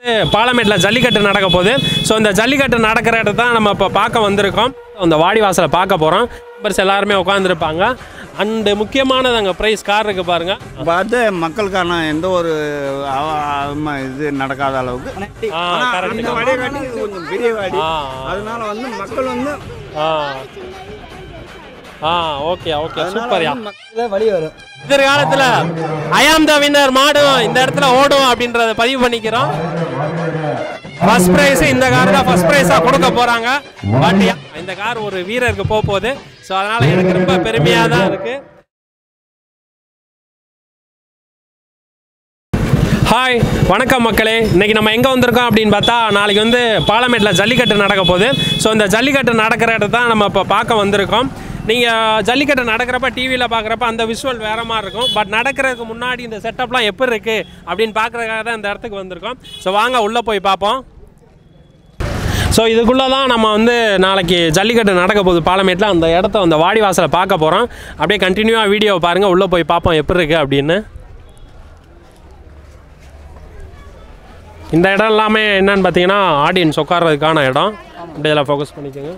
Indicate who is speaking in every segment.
Speaker 1: பாலமேட்டில் ஜல்லிக்கட்டு நடக்க போகுது. ஸோ இந்த ஜல்லிக்கட்டு நடக்கிற இடத்த தான் நம்ம இப்போ பார்க்க வந்திருக்கோம். அந்த வாடிவாசலை பார்க்க போகிறோம். மெம்பர்ஸ் எல்லாருமே உட்காந்துருப்பாங்க. அண்டு முக்கியமானது அங்கே ப்ரைஸ் கார் இருக்குது பாருங்கள்.
Speaker 2: பார்த்து மக்களுக்கான எந்த ஒரு இது நடக்காத அளவுக்கு கொஞ்சம் பெரிய வாடி, அதனால வந்து மக்கள் வந்து
Speaker 1: ஓகே ஓகே சூப்பர்யா.
Speaker 2: வழி வரும்.
Speaker 1: எதிர்காலத்தில் ஐ ஆம் த வின்னர் மாடும் இந்த இடத்துல ஓடும் அப்படின்றத பதிவு பண்ணிக்கிறோம். ஃபர்ஸ்ட் ப்ரைஸ் இந்த கார் தான் ஃபர்ஸ்ட் ப்ரைஸாக கொடுக்க போகிறாங்க. பட் இந்த கார் ஒரு வீரருக்கு போக போகுது. ஸோ அதனால் எனக்கு ரொம்ப பெருமையாக தான் இருக்குது. ஹாய் வணக்கம் மக்களே. இன்றைக்கி நம்ம எங்கே வந்திருக்கோம் அப்படின்னு பார்த்தா, நாளைக்கு வந்து பாலமேட்டில் ஜல்லிக்கட்டு நடக்க போகுது. ஸோ இந்த ஜல்லிக்கட்டு நடக்கிற இடத்த தான் நம்ம இப்போ பார்க்க வந்திருக்கோம். நீங்கள் ஜல்லிக்கட்டு நடக்கிறப்ப டிவியில் பார்க்குறப்ப அந்த விஷுவல் வேறு மாதிரி இருக்கும். பட் நடக்கிறதுக்கு முன்னாடி இந்த செட்டப்லாம் எப்படி இருக்குது அப்படின்னு பார்க்குறதுக்காக தான் இந்த இடத்துக்கு வந்திருக்கோம். ஸோ வாங்க உள்ளே போய் பார்ப்போம். ஸோ இதுக்குள்ளே தான் நம்ம வந்து நாளைக்கு ஜல்லிக்கட்டு நடக்க போகுது பாலமேட்டில். அந்த இடத்த அந்த வாடிவாசலை பார்க்க போகிறோம். அப்படியே கண்டினியூவாக வீடியோவை பாருங்கள், உள்ளே போய் பார்ப்போம் எப்படி இருக்குது அப்படின்னு. இந்த இடம் எல்லாமே என்னன்னு பார்த்தீங்கன்னா ஆடியன்ஸ் உட்கார்றதுக்கான இடம். அப்படியே எல்லாம் ஃபோக்கஸ் பண்ணிக்கோங்க.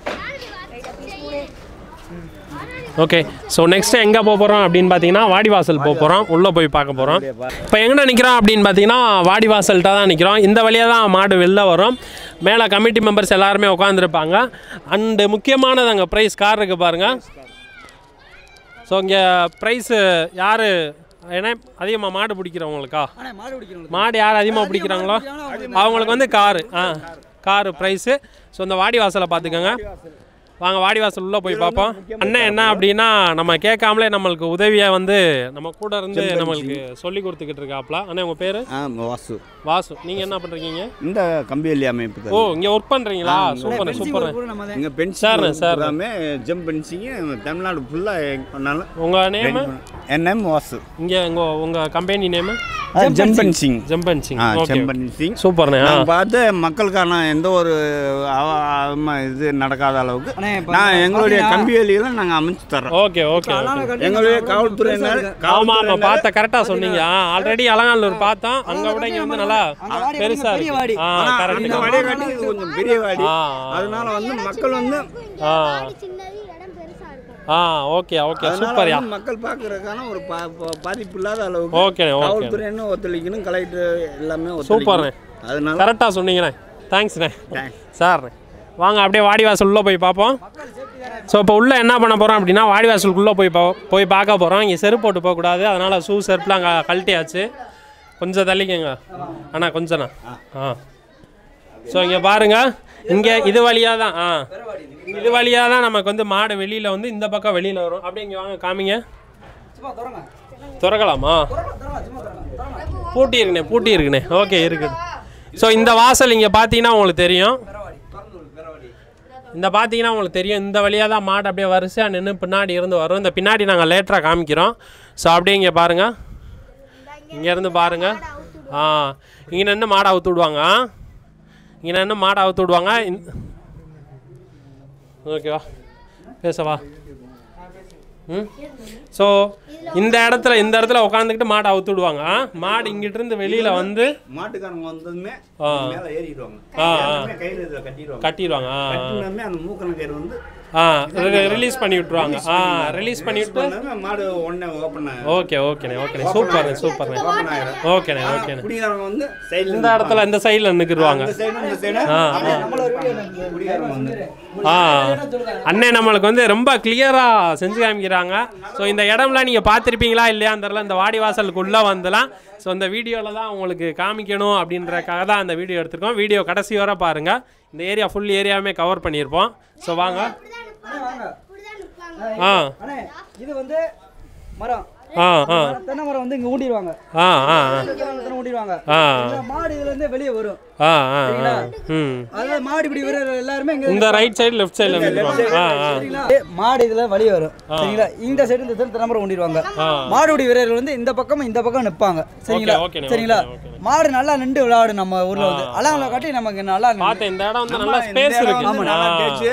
Speaker 1: ஓகே, ஸோ நெக்ஸ்ட்டு எங்கே போக போகிறோம் அப்படின்னு பார்த்தீங்கன்னா வாடிவாசல் போக போகிறோம். உள்ளே போய் பார்க்க போகிறோம். இப்போ எங்கே நிற்கிறோம் அப்படின்னு பார்த்தீங்கன்னா வாடிவாசல்கிட்ட தான் நிற்கிறோம். இந்த வழியாக தான் மாடு வெளில வரும். மேலே கமிட்டி மெம்பர்ஸ் எல்லாருமே உட்காந்துருப்பாங்க. அண்டு முக்கியமானது அங்கே ப்ரைஸ் கார் இருக்குது பாருங்கள். ஸோ இங்கே ப்ரைஸு யார் ஏன்னா அதிகமாக மாடு பிடிக்கிறவங்களுக்கா, மாடு யார் அதிகமாக பிடிக்கிறாங்களோ அவங்களுக்கு வந்து காரு ப்ரைஸு. ஸோ இந்த வாடிவாசலை பார்த்துக்கோங்க. வாங்க வாடிவாசல் உள்ளே போய் பார்ப்போம். அண்ணன் என்ன அப்படின்னா நம்ம கேட்காமலே நம்மளுக்கு உதவியாக வந்து நம்ம கூட இருந்து நம்மளுக்கு சொல்லி கொடுத்துக்கிட்டு இருக்காப்ல. அண்ணன் உங்கள் பேர்? வாசு. நீங்கள் என்ன பண்ணுறீங்க?
Speaker 2: இந்த கம்பிவெளி அமைப்பு.
Speaker 1: ஓ, இங்கே ஒர்க் பண்ணுறீங்களா? Super super.
Speaker 2: இங்கே பென்சிங் சார் எல்லாமே ஜம்ப் பென்சிங்கு தமிழ்நாடு ஃபுல்லாக. உங்கள் நேம்? என் நேம் வாசு.
Speaker 1: இங்கே உங்கள் கம்பெனி நேமு?
Speaker 2: ஜம்பன்சிங்.
Speaker 1: சூப்பர்ண்ணே.
Speaker 2: பார்த்து மக்களுக்கான எந்த ஒரு இது நடக்காத அளவுக்கு நான் எங்களுடைய கம்பிவேலியில நாங்க அமைச்சு தரோம்.
Speaker 1: Okay okay.
Speaker 2: எங்களுடைய காவல்துறையினர்
Speaker 1: பார்த்த கரெக்டா சொன்னீங்க. ஆல்ரெடி அலங்காநல்லூர் பார்த்தோம். அங்க விட இங்க வந்து நல்லா பெருசா இருக்கு.
Speaker 2: இந்த வாடியை காட்டி இது கொஞ்சம் பெரிய வாடி, அதனால வந்து மக்கள் வந்து
Speaker 1: ஓகே ஓகே சூப்பர்யா.
Speaker 2: மக்கள் பார்க்கறதுக்கான ஒரு பாதிப்பு இல்லாத அளவுக்கு
Speaker 1: ஓகே
Speaker 2: காவல்துறையினர் ஒத்துழைக்கணும், கலெக்டர் எல்லாமே
Speaker 1: சூப்பர்ண்ணே.
Speaker 2: அதனால
Speaker 1: கரெக்டாக சொன்னீங்கண்ணே. தேங்க்ஸ்ண்ணே சார். வாங்க அப்படியே வாடிவாசல் உள்ளே போய் பார்ப்போம். ஸோ இப்போ உள்ளே என்ன பண்ண போகிறோம் அப்படின்னா வாடிவாசலுக்குள்ளே போய் பார்க்க போகிறோம். இங்கே செருப்பு போட்டு போகக்கூடாது, அதனால் ஷூ செருப்புலாம் அங்கே கழட்டியாச்சு. கொஞ்சம் தள்ளிக்கங்க அண்ணா, கொஞ்சண்ணா. ஸோ இங்கே பாருங்கள், இங்கே இது வழியாக தான் இது வழியாக தான் நமக்கு வந்து மாடு வெளியில் வந்து இந்த பக்கம் வெளியில் வரும். அப்படியே இங்கே வாங்க காமிங்க. திறக்கலாமா? பூட்டி இருக்குண்ணே. ஓகே இருக்குது. ஸோ இந்த வாசல் இங்கே பார்த்தீங்கன்னா உங்களுக்கு தெரியும். இந்த வழியாக தான் மாடு அப்படியே வரிசையாக நின்று பின்னாடி இருந்து வரும். இந்த பின்னாடி நாங்கள் லேட்டராக காமிக்கிறோம். ஸோ அப்படியே இங்கே பாருங்கள், இங்கேருந்து பாருங்கள். இங்கே நின்று மாடை அவுத்து விடுவாங்க. ஓகேவா, பேசவா? ஸோ இந்த இடத்துல உட்காந்துக்கிட்டு மாடை அவுத்து விடுவாங்க. மாடு இங்கிட்ட இருந்து வெளியில வந்து
Speaker 2: மாட்டுக்காரங்க வந்ததுமே
Speaker 1: கட்டிடுவாங்க.
Speaker 2: அந்த மூக்கன கயிறு வந்து
Speaker 1: ரிலீஸ் பண்ணி விட்டுருவாங்க. ரிலீஸ் பண்ணிவிட்டு
Speaker 2: மாடு உடனே ஓப்பன்.
Speaker 1: ஓகே சூப்பர்ண்ணே. ஓகேண்ணே.
Speaker 2: வந்து
Speaker 1: இந்த இடத்துல இந்த சைடில் நிற்கிடுவாங்க. அண்ணே நம்மளுக்கு வந்து ரொம்ப கிளியராக செஞ்சு காமிக்கிறாங்க. ஸோ இந்த இடம்லாம் நீங்கள் பார்த்துருப்பீங்களா இல்லையான்னு தெரியல. இந்த வாடிவாசலுக்குள்ளே வந்துலாம். ஸோ இந்த வீடியோவில் தான் உங்களுக்கு காமிக்கணும் அப்படின்றக்காக தான் அந்த வீடியோ எடுத்துருக்கோம். வீடியோ கடைசி வரை பாருங்கள். இந்த ஏரியா ஃபுல் ஏரியாவுமே கவர் பண்ணியிருப்போம். ஸோ வாங்க.
Speaker 3: இது வந்து மரம், தென்னை மரம் வந்து இங்க ஊண்டிடுவாங்க. மாடு இதுல இருந்து வெளியே வரும். மாடு இப்படி எல்லாருமே
Speaker 1: இந்த ரைட் சைடு லெஃப்ட் சைடுல
Speaker 3: மாடு இதுல வெளியே வரும். சரிங்களா? இந்த சைடு இந்த சைடு தென்னை மரம் ஊண்டிடுவாங்க. மாடுபடி வீரர்கள் வந்து இந்த பக்கம் நிற்பாங்க. சரிங்களா? மாடு நல்லா நின்று விளையாடு. நம்ம ஊர்ல வந்து அலங்கால காட்டி நமக்கு நல்லா
Speaker 1: இந்த இடம் வந்து நல்லா ஸ்பேஸ் இருக்கு.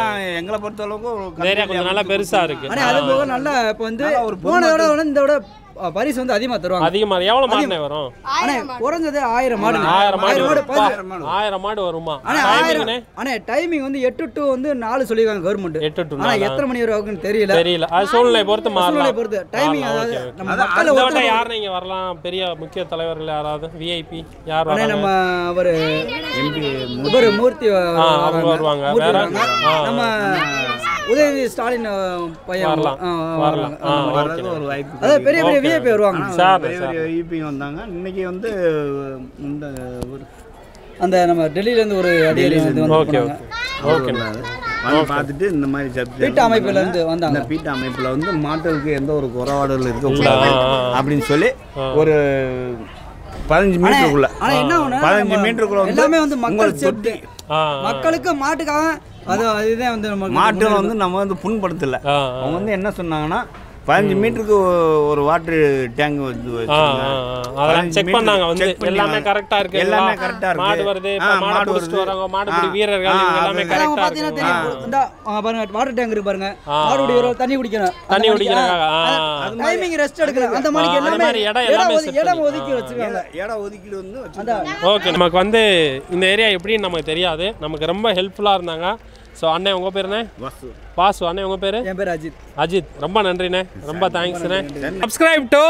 Speaker 2: எங்களை பொறுத்த அளவுக்கு
Speaker 1: ஏரியா கொஞ்சம் நல்லா பெருசா இருக்கு.
Speaker 3: அது போக நல்லா இப்போ வந்து போன தடவை இந்த விட பரிசு வந்து அதிகமாக தருவாங்க.
Speaker 1: அதிகமாக எவ்வளோ மாடுனே வரும்?
Speaker 3: அண்ணே குறைஞ்சது 1000 மாடு.
Speaker 1: 1000 மாடு வருமா?
Speaker 3: அண்ணே டைமிங் வந்து 8 to 4 சொல்லிருக்காங்க கவர்மெண்ட்.
Speaker 1: 8 to 4.
Speaker 3: ஆனா எத்தனை மணி வரை ஆகும்னு தெரியல.
Speaker 1: அது சூழ்நிலை பொறுத்து மாறலாம்.
Speaker 3: சூழ்நிலை பொறுத்து டைமிங். அதாவது நம்ம மக்கள்
Speaker 1: ஒருத்தர் யார் நீங்க வரலாம்? பெரிய முக்கிய தலைவர்கள் யாராவது விஐபி யார் வராங்க?
Speaker 3: நம்ம ஒரு எம்பி ஒரு மூர்த்தி
Speaker 1: வருவாங்க. வேற
Speaker 3: நம்ம உதயநிதி ஸ்டாலின் பையன்
Speaker 1: வரலாம்.
Speaker 2: ஒரு வாய்ப்பு.
Speaker 3: அதாவது பெரிய பெரிய விஐபி வருவாங்க
Speaker 1: சார்.
Speaker 2: விஐபி வந்தாங்க. இன்னைக்கு வந்து இந்த
Speaker 3: அந்த நம்ம டெல்லியில இருந்து ஒரு அதிகாரி வந்து
Speaker 2: பார்த்துட்டு இந்த மாதிரி
Speaker 3: பீட்ட அமைப்புல இருந்து வந்தாங்க.
Speaker 2: இந்த பீட்ட அமைப்புல வந்து மாட்டுக்கு எந்த ஒரு குறைபாடுகள் இருக்கக்கூடாது அப்படின்னு சொல்லி ஒரு 15 மீட்டருக்குள்ள 15 மீட்டருக்குள்ள
Speaker 3: எல்லாமே வந்து மக்கள் சேஃப்டி, மக்களுக்கு மாட்டுக்காக அதுதான் வந்து
Speaker 2: மாட்டை வந்து நம்ம வந்து புண்படுத்தல. அவங்க வந்து என்ன சொன்னாங்கன்னா 15 மீட்டருக்கு ஒரு வாட்டர் டேங்க் வந்து
Speaker 1: செக் பண்ணாங்க. வந்து எல்லாமே கரெக்ட்டா இருக்கு.
Speaker 2: எல்லாமே கரெக்ட்டா இருக்கு.
Speaker 1: மாடு வருது. மாடு புடிச்சிட்டு வராங்க. மாடுபிடி வீரர்கள் எல்லாமே கரெக்ட்டா இருக்கு.
Speaker 3: இந்த பாருங்க வாட்டர் டேங்க் இருக்கு பாருங்க. மாடுபிடி வீரர் தண்ணி குடிக்கணும். டைமிங் ரெஸ்ட் எடுக்கணும். அந்த மாதிரி எல்லாமே இடம் ஒதுக்கி வச்சிருக்காங்க.
Speaker 2: இடம் ஒதுக்கீடு வந்து
Speaker 1: ஓகே. நமக்கு வந்து இந்த ஏரியா எப்படின்னு நமக்கு தெரியாது. நமக்கு ரொம்ப ஹெல்ப்ஃபுல்லா இருந்தாங்க. ஸோ அண்ணே உங்கள் பேருண்ணே? வாசு. அண்ணே உங்கள் பேர்?
Speaker 3: என் பேர் அஜித்.
Speaker 1: அஜித், ரொம்ப நன்றிண்ணே. ரொம்ப தேங்க்ஸ்ண்ணே. Subscribe to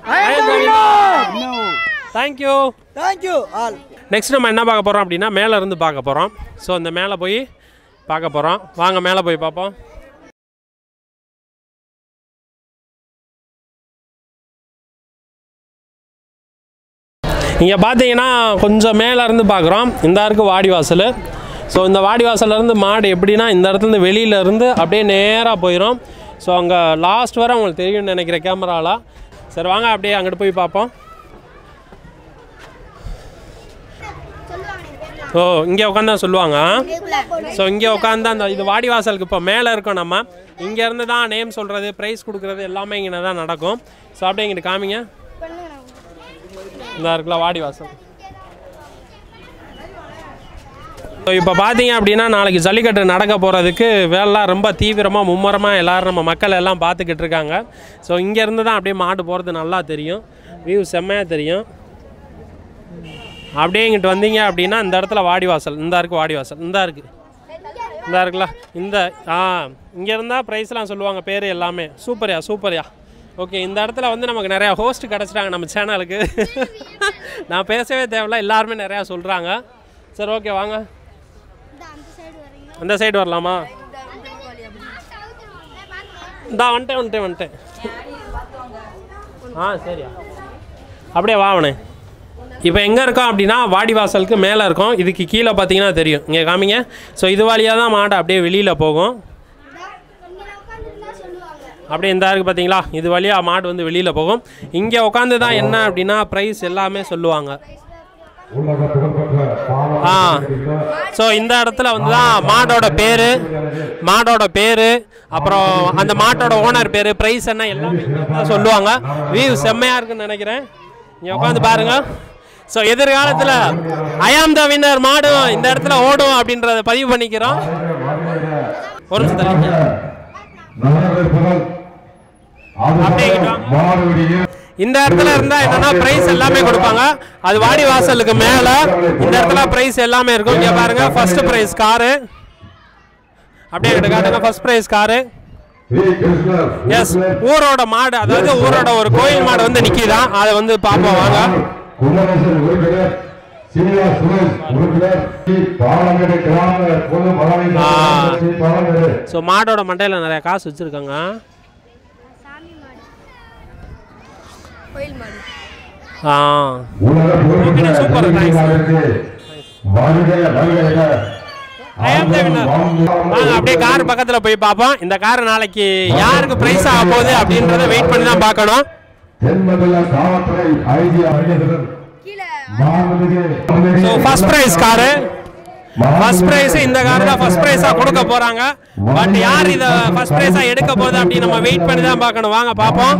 Speaker 1: thank you
Speaker 3: all.
Speaker 1: Next நம்ம என்ன பார்க்க போகிறோம் அப்படின்னா மேலே இருந்து பார்க்க போகிறோம். ஸோ அந்த மேலே போய் பார்க்க போகிறோம். வாங்க மேலே போய் பார்ப்போம். இங்கே பார்த்தீங்கன்னா கொஞ்சம் மேலே இருந்து பார்க்குறோம். இந்த இருக்குது வாடிவாசல். ஸோ இந்த வாடிவாசலேருந்து மாடு எப்படின்னா இந்த இடத்துலேருந்து வெளியிலேருந்து அப்படியே நேராக போயிடும். ஸோ அங்கே லாஸ்ட் வரை உங்களுக்கு தெரியும்னு நினைக்கிற கேமராவில். சரி வாங்க அப்படியே அங்கிட்டு போய் பார்ப்போம். ஓ இங்கே உட்காந்து தான் சொல்லுவாங்க. ஸோ இங்கே உட்காந்து அந்த இது வாடிவாசலுக்கு இப்போ மேலே இருக்கோம். நம்ம இங்கேருந்து தான் நேம் சொல்கிறது, ப்ரைஸ் கொடுக்குறது எல்லாமே இங்கே தான் நடக்கும். ஸோ அப்படியே இங்கிட்டு காமிங்க. இந்த இருக்குல்ல வாடிவாசல். ஸோ இப்போ பார்த்தீங்க அப்படின்னா நாளைக்கு ஜல்லிக்கட்டு நடக்க போகிறதுக்கு வேலைலாம் ரொம்ப தீவிரமாக மும்முரமாக எல்லோரும் நம்ம மக்கள் எல்லாம் பார்த்துக்கிட்டு இருக்காங்க. ஸோ இங்கேருந்து தான் அப்படியே மாடு போகிறது நல்லா தெரியும். வியூ செம்மையாக தெரியும். அப்படியே இங்கிட்டு வந்தீங்க அப்படின்னா இந்த இடத்துல வாடிவாசல். இந்த இருக்குது வாடிவாசல். இந்த இருக்குல்ல இந்த இங்கே இருந்தால் ப்ரைஸ்லாம் சொல்லுவாங்க, பேர் எல்லாமே. சூப்பர்யா. ஓகே. இந்த இடத்துல வந்து நமக்கு நிறையா ஹோஸ்ட் கிடச்சிட்டாங்க நம்ம சேனலுக்கு. நான் பேசவே தேவையில்ல, எல்லாருமே நிறையா சொல்கிறாங்க. சரி ஓகே வாங்க. அந்த சைடு வரலாமா? வந்துட்டேன். சரியா அப்படியே வாவனே. இப்போ எங்கே இருக்கோம் அப்படின்னா வாடிவாசலுக்கு மேலே இருக்கோம். இதுக்கு கீழே பார்த்தீங்கன்னா தெரியும். இங்கே காமிங்க. ஸோ இது வழியாக தான் மாடு அப்படியே வெளியில் போகும். அப்படியே இந்த இருக்குது பார்த்தீங்களா? இது வழியாக மாடு வந்து வெளியில் போகும். இங்கே உட்காந்து தான் என்ன அப்படின்னா ப்ரைஸ் எல்லாமே சொல்லுவாங்க. ஸோ இந்த இடத்துல வந்து தான் மாடோட பேர் அப்புறம் அந்த மாட்டோட ஓனர் பேர், ப்ரைஸ் என்ன எல்லாமே சொல்லுவாங்க. வியூ செம்மையாக இருக்குன்னு நினைக்கிறேன். இங்கே உட்காந்து பாருங்கள். ஸோ எதிர்காலத்தில் ஐ ஆம் த வின்னர் மாடும் இந்த இடத்துல ஓடும் அப்படின்றத பதிவு பண்ணிக்கிறோம். ஒரு நிமிஷம் இந்த இடத்துல இருந்தால் என்னென்னா ப்ரைஸ் எல்லாமே கொடுப்பாங்க. அது வாடிவாசலுக்கு மேலே இந்த இடத்துல ப்ரைஸ் எல்லாமே இருக்கும். இங்கே பாருங்கள், ஃபர்ஸ்ட் ப்ரைஸ் காரு. அப்படியே காட்டுங்க. First prize car. எஸ், ஊரோட மாடு, அதாவது ஊரோட ஒரு கோயில் மாடு வந்து நிற்கிதான். அதை வந்து பார்ப்போம் வாங்க. ஸோ மாடோட மண்டையில் நிறைய காசு வச்சுருக்காங்க. சூப்பர். அப்படியே கார் பக்கத்தில் போய் பார்ப்போம். இந்த கார் நாளைக்கு யாருக்கு பிரைஸ் ஆக போகுது அப்படின்றத வெயிட் பண்ணி தான் பார்க்கணும். So first prize car. First prize இந்த கார் தான் ஃபர்ஸ்ட் ப்ரைஸாக கொடுக்க போகிறாங்க. பட் யார் இதை ஃபர்ஸ்ட் ப்ரைஸாக எடுக்க போகுது அப்படின்னு நம்ம வெயிட் பண்ணி தான் பார்க்கணும். வாங்க பார்ப்போம்.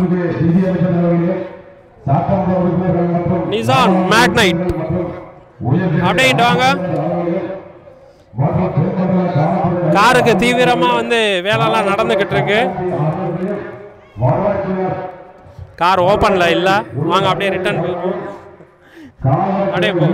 Speaker 1: Nissan Magnite. அப்படியே வாங்க. காருக்கு தீவிரமாக வந்து வேலைலாம் நடந்துக்கிட்டு இருக்கு. கார் ஓப்பனில் இல்லை. வாங்க அப்படியே ரிட்டர்ன் போகும். அப்படியே போ.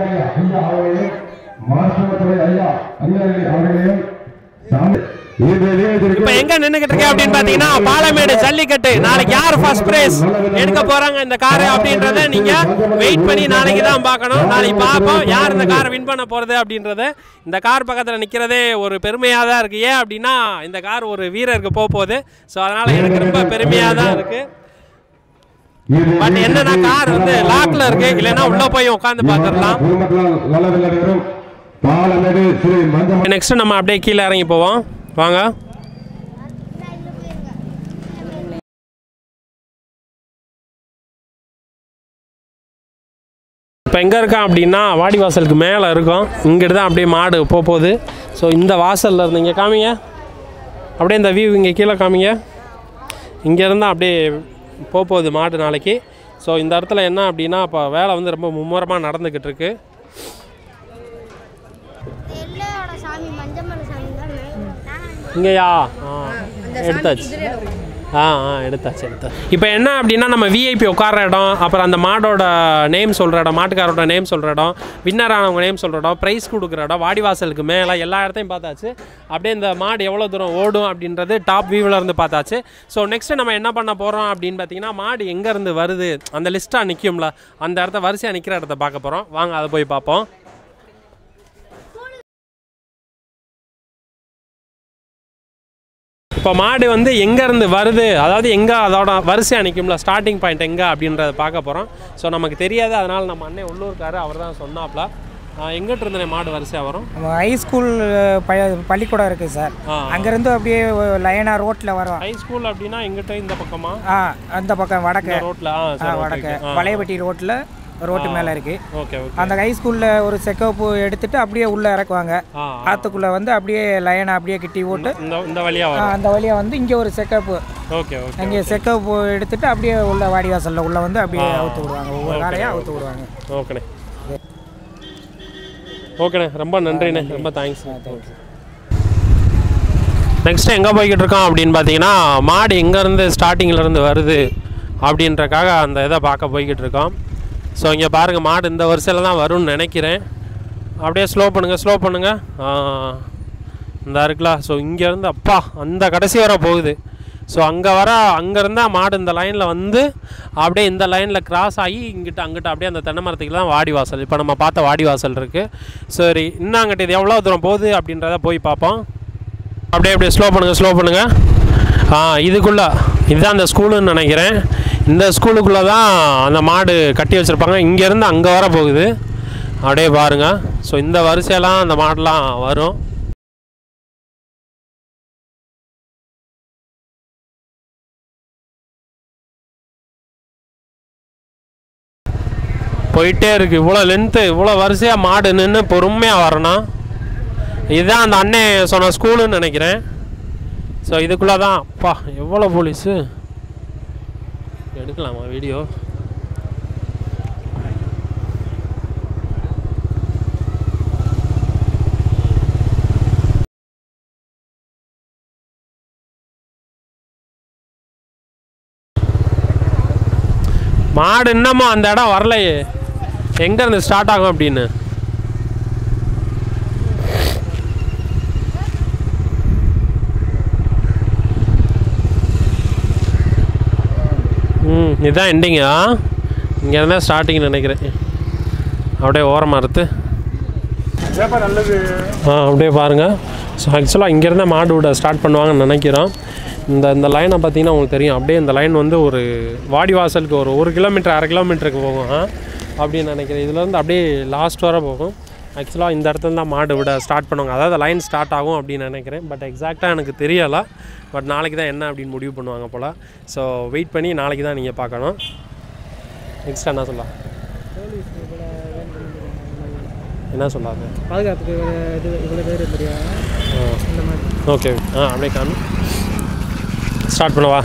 Speaker 1: இப்போ எங்க நின்றுகிட்டு இருக்கேன் அப்படின்னு பார்த்தீங்கன்னா பாலமேடு ஜல்லிக்கட்டு. நாளைக்கு யார் ஃபர்ஸ்ட் பிரைஸ் எடுக்க போறாங்க இந்த காரு அப்படின்றத நீங்க வெயிட் பண்ணி நாளைக்கு தான் பார்க்கணும். நாளைக்கு பார்ப்போம் யார் இந்த காரை வின் பண்ண போறது அப்படின்றத. இந்த கார் பக்கத்தில் நிற்கிறதே ஒரு பெருமையாக தான் இருக்கு. ஏன் அப்படின்னா இந்த கார் ஒரு வீரருக்கு போகுது. ஸோ அதனால எனக்கு ரொம்ப பெருமையாக தான் இருக்கு. பட் என்னன்னா கார் வந்து லாக்ல இருக்கு, இல்லைன்னா உள்ள போய் உட்காந்து பார்த்துடலாம். நெக்ஸ்ட் நம்ம அப்படியே கீழே இறங்கி போவோம். வாங்க. இப்போ எங்கே இருக்கான் அப்படின்னா வாடிவாசலுக்கு மேலே இருக்கும். இங்கிட்டு தான் அப்படியே மாடு போகுது. ஸோ இந்த வாசலில் இருந்து இங்கே காமிங்க, அப்படியே இந்த வியூ இங்கே கீழே காமிங்க. இங்கேருந்தால் அப்படியே போகுது மாடு நாளைக்கு. ஸோ இந்த இடத்துல என்ன அப்படின்னா இப்போ வேலை வந்து ரொம்ப மும்முரமாக நடந்துக்கிட்டு இருக்கு. இங்கேயா எடுத்தாச்சு. எடுத்தாச்சு. இப்போ என்ன அப்படின்னா நம்ம விஐபி உட்கார இடம், அப்புறம் அந்த மாடோட நேம் சொல்கிற இடம், மாட்டுக்காரோட நேம் சொல்கிற இடம், வின்னர் ஆனவங்க நேம் சொல்கிற இடம், ப்ரைஸ் கொடுக்குற இடம், வாடிவாசலுக்கு மேலே எல்லா இடத்தையும் பார்த்தாச்சு. அப்படியே இந்த மாடு எவ்வளோ தூரம் ஓடும் அப்படின்றது டாப் வியூவில் இருந்து பார்த்தாச்சு. ஸோ நெக்ஸ்ட்டு நம்ம என்ன பண்ண போகிறோம் அப்படின்னு பார்த்தீங்கன்னா மாடு எங்கேருந்து வருது அந்த லிஸ்ட்டாக நிற்கும்ல, அந்த இடத்த வரிசையாக நிற்கிற இடத்த பார்க்க போகிறோம். வாங்க அதை போய் பார்ப்போம். இப்போ மாடு வந்து எங்கேருந்து வருது, அதாவது எங்கே அதோட வரிசையாக நிற்கும்ல, ஸ்டார்டிங் பாயிண்ட் எங்கே அப்படின்றத பார்க்க போகிறோம். ஸோ நமக்கு தெரியாது, அதனால் நம்ம அண்ணன் உள்ளூர்காரு அவர் தான் சொன்னாப்ல. எங்கிட்ட இருந்தே மாடு வரிசையாக வரும்.
Speaker 4: ஹை ஸ்கூல் பள்ளிக்கூடம் இருக்குது சார், அங்கேருந்து அப்படியே லைனாக ரோட்டில் வரும்.
Speaker 1: ஹை ஸ்கூல் அப்படின்னா எங்கிட்ட இந்த பக்கமா?
Speaker 4: அந்த பக்கம் வடக்கு
Speaker 1: ரோட்டில்.
Speaker 4: வடக்கு வளையப்பட்டி ரோட்டில் ரோட்டு மேலே இருக்குது.
Speaker 1: ஓகே.
Speaker 4: அந்த ஹை ஸ்கூலில் ஒரு செக்கப்பு எடுத்துட்டு அப்படியே உள்ளே இறக்குவாங்க. ஆற்றுக்குள்ளே வந்து அப்படியே லைனை அப்படியே கிட்டி ஓட்டு
Speaker 1: இந்த வழியாக
Speaker 4: அந்த வழியாக வந்து இங்கே ஒரு செக்கப்பு.
Speaker 1: ஓகே.
Speaker 4: இங்கே செக்கப்பு எடுத்துட்டு அப்படியே உள்ள வாடிவாசலில் உள்ளே வந்து அப்படியே அவுத்து விடுவாங்க. ஒவ்வொரு காலையாக அவுத்து விடுவாங்க.
Speaker 1: ஓகேண்ணே. ஓகேண்ணே, ரொம்ப நன்றிண்ணே, ரொம்ப தேங்க்ஸ். நெக்ஸ்ட்டு எங்கே போய்கிட்டு இருக்கோம் அப்படின்னு பார்த்தீங்கன்னா மாடு எங்கேருந்து ஸ்டார்டிங்கிலேருந்து வருது அப்படின்றக்காக அந்த இதை பார்க்க போய்கிட்டு இருக்கோம். ஸோ இங்கே பாருங்கள் மாடு இந்த வரிசையில் தான் வரும்னு நினைக்கிறேன். அப்படியே ஸ்லோ பண்ணுங்கள். இந்த இருக்குல்ல, ஸோ இங்கேருந்து அப்பா அந்த கடைசி வர போகுது. ஸோ அங்கேருந்தால் மாடு இந்த லைனில் வந்து அப்படியே இந்த லைனில் கிராஸ் ஆகி அங்கிட்ட அப்படியே அந்த தென்னை மரத்துக்கு தான் வாடிவாசல். இப்போ நம்ம பார்த்த வாடிவாசல் இருக்குது. சரி, இன்னும் அங்கிட்ட இது எவ்வளோ தூரம் போகுது அப்படின்றத போய் பார்ப்போம். அப்படியே ஸ்லோ பண்ணுங்கள். இதுதான் அந்த ஸ்கூலுன்னு நினைக்கிறேன். இந்த ஸ்கூலுக்குள்ளே தான் அந்த மாடு கட்டி வச்சுருப்பாங்க. இங்கேருந்து அங்கே வர போகுது. அப்படியே பாருங்கள். ஸோ இந்த வரிசையெல்லாம் அந்த மாடெலாம் வரும். போயிட்டே இருக்குது. இவ்வளோ லென்த்து, இவ்வளோ வரிசையாக மாடு நின்று பொறுமையாக வரணும். இதுதான் அந்த அண்ணன் சொன்ன ஸ்கூலுன்னு நினைக்கிறேன். ஸோ இதுக்குள்ளே தான் அப்பா எவ்வளோ போலீஸு. எடுக்கலாமா வீடியோ? மாடு இன்னமும் அந்த இடம் வரலையே, எங்கேருந்து ஸ்டார்ட் ஆகும் அப்படின்னு. இதுதான் எண்டிங்கா? இங்கே இருந்தால் ஸ்டார்டிங்னு நினைக்கிறேன். அப்படியே ஓரமாக இருக்கு. அப்படியே பாருங்கள். ஸோ ஆக்சுவலாக இங்கேருந்தே மாடு விட ஸ்டார்ட் பண்ணுவாங்கன்னு நினைக்கிறோம். இந்த லைனை பார்த்தீங்கன்னா உங்களுக்கு தெரியும். அப்படியே இந்த லைன் வந்து ஒரு வாடிவாசலுக்கு ஒரு 1 கிலோமீட்டர் 1/2 கிலோமீட்டருக்கு போகும் அப்படின்னு நினைக்கிறேன். இதுலேருந்து அப்படியே லாஸ்ட் வர போகும். ஆக்சுவலாக இந்த இடத்துல தான் மாடு விட ஸ்டார்ட் பண்ணுவாங்க, அதாவது லைன் ஸ்டார்ட் ஆகும் அப்படின்னு நினைக்கிறேன். பட் எக்ஸாக்டாக எனக்கு தெரியலை. பட் நாளைக்கு தான் என்ன அப்படின்னு முடிவு பண்ணுவாங்க போல். ஸோ வெயிட் பண்ணி நாளைக்கு தான் நீங்கள் பார்க்கணும். நெக்ஸ்ட் என்ன சொல்லலாம்? என்ன சொல்லாது
Speaker 4: பாதுகாப்புக்கு இவ்வளோ பேர் தெரியா?
Speaker 1: ஓகே. அப்படியே காமி ஸ்டார்ட் பண்ணவா?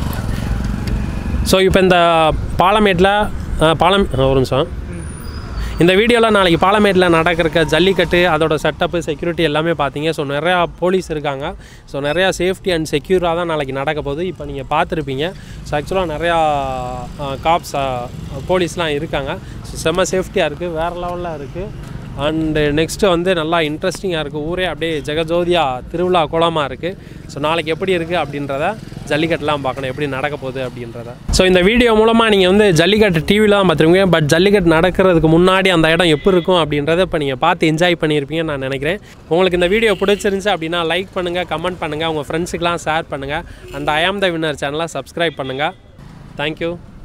Speaker 1: ஸோ இப்போ இந்த பாலமேட்டில் ஒரு நிமிஷம். இந்த வீடியோவில் நாளைக்கு பாலமேட்டில் நடக்கிற ஜல்லிக்கட்டு அதோட செட்டப்பு செக்யூரிட்டி எல்லாமே பார்த்தீங்க. ஸோ நிறையா போலீஸ் இருக்காங்க. ஸோ நிறையா சேஃப்டி அண்ட் செக்யூராக தான் நாளைக்கு நடக்க போகுது. இப்போ நீங்கள் பார்த்துருப்பீங்க. ஸோ ஆக்சுவலாக நிறையா காப்ஸ் போலீஸ்லாம் இருக்காங்க. ஸோ செம்ம சேஃப்டியாக இருக்குது, வேறு லெவலில் இருக்குது. அண்டு நெக்ஸ்ட்டு வந்து நல்லா இன்ட்ரெஸ்டிங்காக இருக்குது. ஊரே அப்படியே ஜெகஜோதியாக திருவிழா கோலமாக இருக்குது. ஸோ நாளைக்கு எப்படி இருக்குது அப்படின்றத ஜல்லிக்கட்டுலாம் பார்க்கணும், எப்படி நடக்க போகுது அப்படின்றத. ஸோ இந்த வீடியோ மூலமாக நீங்கள் வந்து ஜல்லிக்கட்டு டிவியில் தான் பார்த்துருவீங்க. பட் ஜல்லிக்கட்டு நடக்கிறதுக்கு முன்னாடி அந்த இடம் எப்படி இருக்கும் அப்படின்றத இப்போ நீங்கள் பார்த்து என்ஜாய் பண்ணியிருப்பீங்கன்னு நான் நினைக்கிறேன். உங்களுக்கு இந்த வீடியோ பிடிச்சிருந்துச்சு அப்படின்னா லைக் பண்ணுங்கள், கமெண்ட் பண்ணுங்கள், உங்கள் ஃப்ரெண்ட்ஸுக்கெலாம் ஷேர் பண்ணுங்கள். And I am the winner சேனலை சப்ஸ்கிரைப் பண்ணுங்கள். தேங்க்யூ.